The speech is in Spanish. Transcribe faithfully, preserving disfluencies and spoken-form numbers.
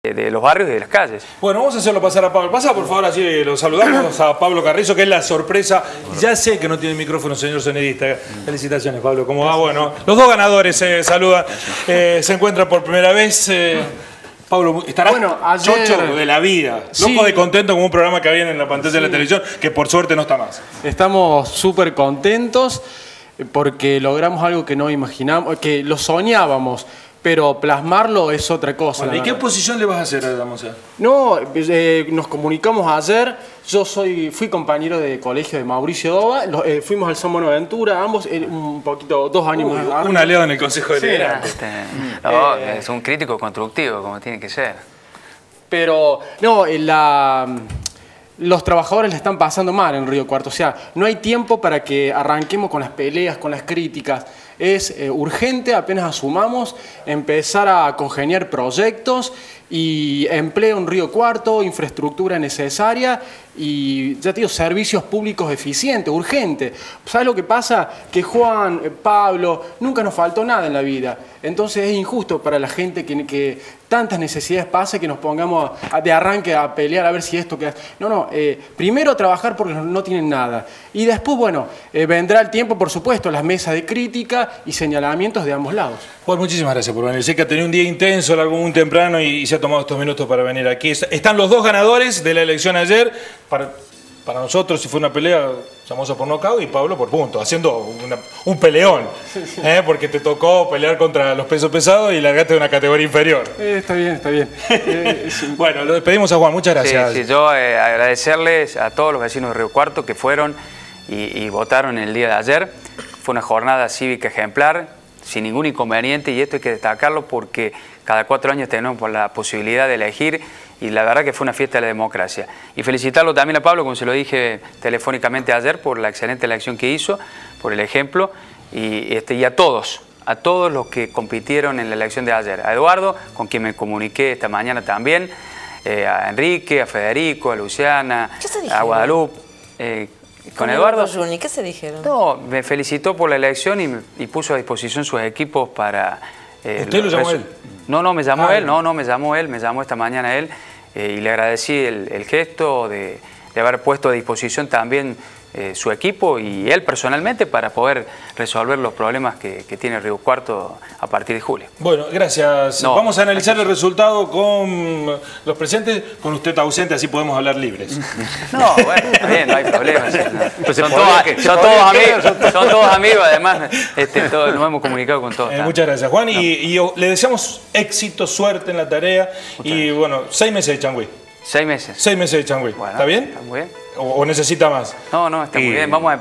de los barrios y de las calles. Bueno, vamos a hacerlo pasar a Pablo. Pasa, por favor, así lo saludamos a Pablo Carrizo, que es la sorpresa. Ya sé que no tiene micrófono, señor sonidista. Felicitaciones, Pablo. ¿Cómo va? Bueno, los dos ganadores se saludan. Eh, se encuentran por primera vez. Eh, Pablo, estarás bueno, ayer... chocho de la vida. Sí. Loco de contento con un programa que había en la pantalla sí. de la televisión, que por suerte no está más. Estamos súper contentos porque logramos algo que no imaginamos, que lo soñábamos. Pero plasmarlo es otra cosa. Bueno, ¿y qué posición le vas a hacer a la moza? No, eh, nos comunicamos ayer. Yo soy, fui compañero de colegio de Mauricio Doba. Lo, eh, fuimos al San Buenaventura, ambos, eh, un poquito, dos años Uy, más. Un aliado en el Consejo sí, Deliberante. Este, no, eh, es un crítico constructivo, como tiene que ser. Pero, no, la... Los trabajadores le están pasando mal en Río Cuarto. O sea, no hay tiempo para que arranquemos con las peleas, con las críticas. Es eh, urgente, apenas asumamos, empezar a congeniar proyectos y empleo en Río Cuarto, infraestructura necesaria y, ya te digo, servicios públicos eficientes, urgentes. ¿Sabes lo que pasa? Que Juan, Pablo, nunca nos faltó nada en la vida. Entonces es injusto para la gente que, que tantas necesidades pasa que nos pongamos a, de arranque a pelear a ver si esto queda. No, no, eh, primero trabajar porque no tienen nada. Y después, bueno, eh, vendrá el tiempo, por supuesto, las mesas de crítica y señalamientos de ambos lados. Juan, muchísimas gracias por venir. Sé que ha tenido un día intenso, largo muy temprano y, y se ha tomado estos minutos para venir aquí. Están los dos ganadores de la elección ayer. Para, para nosotros, si fue una pelea, Somoza por nocaut y Pablo por punto, haciendo una, un peleón. ¿eh? Porque te tocó pelear contra los pesos pesados y largaste de una categoría inferior. Eh, está bien, está bien. Eh, sí. Bueno, lo despedimos a Juan. Muchas gracias. Sí, sí, yo eh, agradecerles a todos los vecinos de Río Cuarto que fueron y, y votaron el día de ayer. Fue una jornada cívica ejemplar, sin ningún inconveniente, y esto hay que destacarlo porque cada cuatro años tenemos la posibilidad de elegir y la verdad que fue una fiesta de la democracia. Y felicitarlo también a Pablo, como se lo dije telefónicamente ayer, por la excelente elección que hizo, por el ejemplo, y, este, y a todos, a todos los que compitieron en la elección de ayer. A Eduardo, con quien me comuniqué esta mañana también, eh, a Enrique, a Federico, a Luciana, a Guadalupe. Eh, ¿Con, ¿Con Eduardo? Juni, ¿qué se dijeron? No, me felicitó por la elección y, me, y puso a disposición sus equipos para... Eh, ¿Usted lo llamó él? No, no, me llamó ah, él, no, no, me llamó él, me llamó esta mañana él eh, y le agradecí el, el gesto de, de haber puesto a disposición también eh, su equipo y él personalmente para poder resolver los problemas que, que tiene Río Cuarto a partir de julio. Bueno, gracias. No, Vamos a analizar el resultado con los presentes, con usted ausente, así podemos hablar libres. No, bueno, está bien, no hay problema. No. Son, todos, que, son, todos amigos, son todos amigos, además este, todos, nos hemos comunicado con todos. Eh, muchas gracias, Juan, no. y, y le deseamos éxito, suerte en la tarea muchas y gracias. Bueno, seis meses de changüí. Seis meses. Seis meses de changüí. Bueno, ¿Está bien? Está muy bien. ¿O, o necesita más? No, no, está y... muy bien. Vamos a